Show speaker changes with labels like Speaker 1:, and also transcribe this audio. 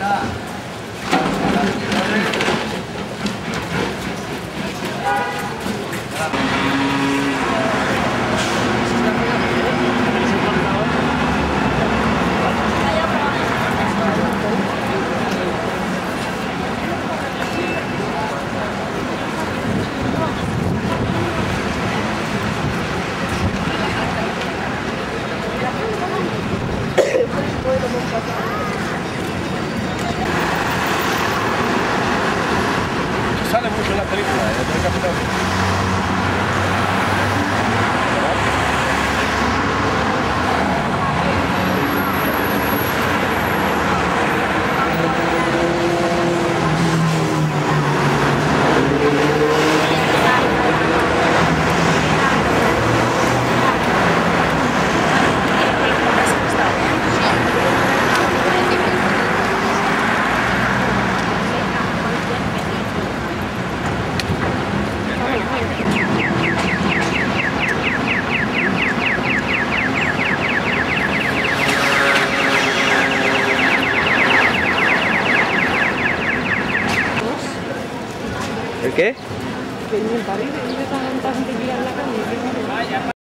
Speaker 1: Sale mucho en la película, el capitán.
Speaker 2: ¿El qué?
Speaker 3: Que en el París, tan seguida en la calle.